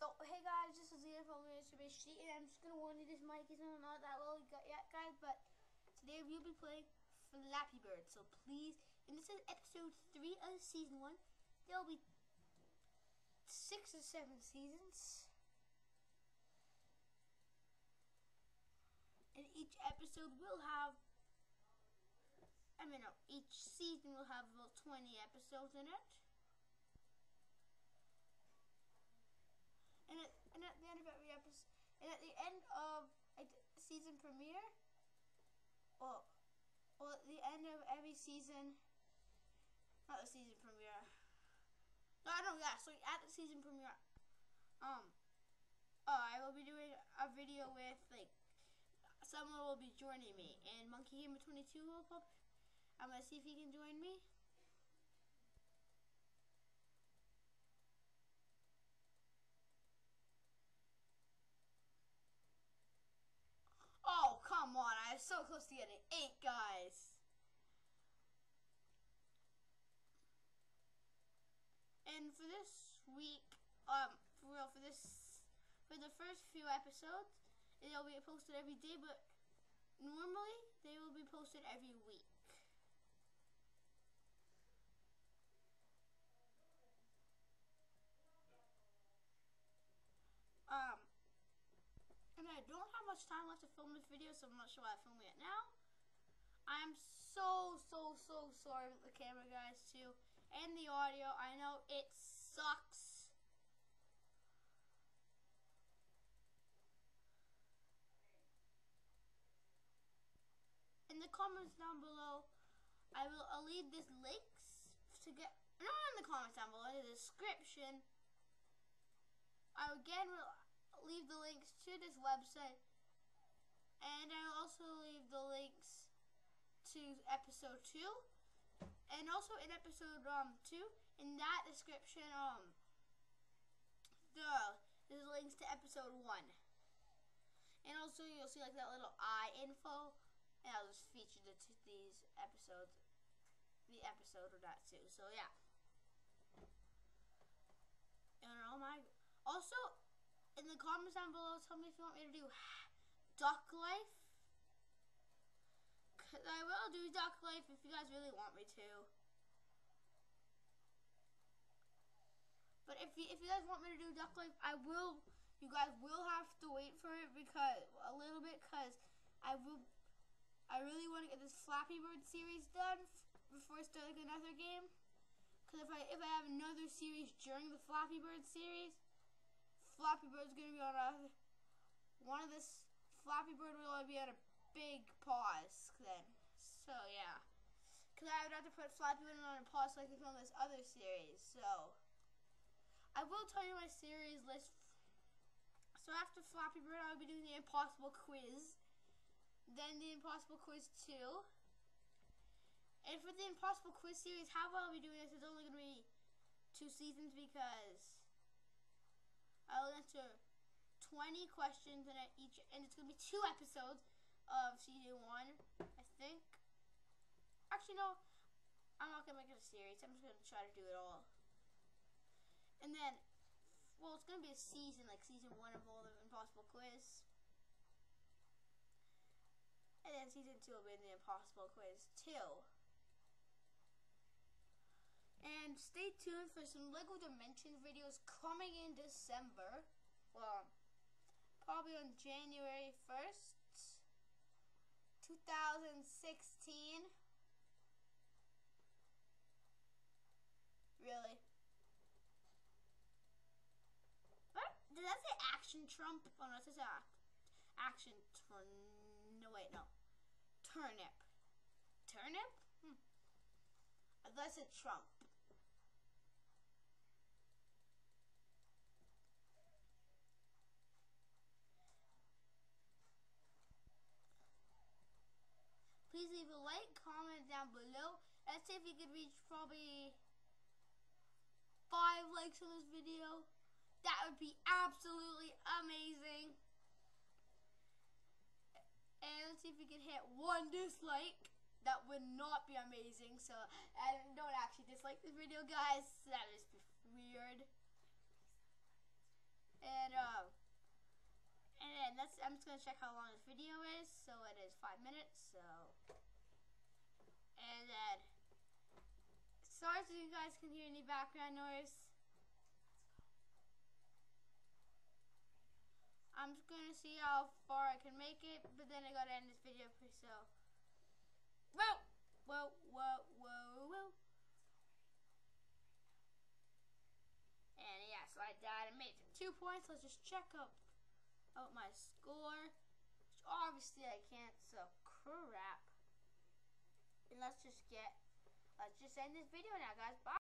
So, hey guys, this is Ian from Mr. Sheet, and I'm just going to warn you, this mic is not that well yet, guys, but today we'll be playing Flappy Bird. So please, and this is episode 3 of season 1. There will be 6 or 7 seasons. And each episode will have, each season will have about 20 episodes in it. And at the end of every episode, and at the end of season premiere, or at the end of every season, not the season premiere. So at the season premiere, I will be doing a video with someone will be joining me, and Monkey Gamer 22 will pop. I'm gonna see if he can join me. Oh, come on, I was so close to getting 8, guys. And for this week, for the first few episodes, it'll be posted every day, but normally they will be posted every week. And I don't have much time left to film this video, so I'm not sure why I'm filming it now. I'm so sorry with the camera, guys, too, and the audio. I know it sucks. In the comments down below, I'll leave these links to get, not in the comments down below, in the description. I again will leave the links to this website, and I will also leave the links to episode 2, and also in episode 2, in that description, there's links to episode 1, and also you'll see like that little eye info, and I'll just feature these episodes, the episode of that too. So yeah, and also in the comments down below, tell me if you want me to do Duck Life. Cause I will do Duck Life if you guys really want me to. But if you guys want me to do Duck Life, I will. You guys will have to wait for it because I really want to get this Flappy Bird series done before I start another game. Because if I have another series during the Flappy Bird series, Flappy Bird's gonna be on Flappy Bird will be on a big pause then. So yeah, because I would have to put Flappy Bird on a pause so I can film this other series. So I will tell you my series list. So after Flappy Bird, I'll be doing the Impossible Quiz, then the Impossible Quiz 2. And for the Impossible Quiz series, how I'll be doing this is only gonna be 2 seasons because I'll answer 20 questions in each, and it's going to be 2 episodes of season 1, I think. Actually, no, I'm not going to make it a series. I'm just going to try to do it all. And then, well, it's going to be a season, like season 1 of all the Impossible Quiz. And then season 2 will be the Impossible Quiz 2. And stay tuned for some LEGO Dimensions videos coming in December. Well, probably on January 1st, 2016. Really? What? Did that say Action Trump? Oh no, it says Action no, wait, no. Turnip. Turnip? I thought it said Trump. Please leave a like, comment down below. Let's see if we could reach probably 5 likes on this video. That would be absolutely amazing. And let's see if we can hit 1 dislike. That would not be amazing. So, and don't actually dislike this video, guys. That is weird. And I'm just gonna check how long this video is. So it is 5 minutes. So, and then sorry if you guys can hear any background noise. I'm just gonna see how far I can make it, but then I gotta end this video pretty so. Whoa, whoa, whoa, whoa, whoa. And yeah, so I died. I made 2 points. Let's just check out my score. Which obviously I can't, so crap. And let's just end this video now, guys. Bye.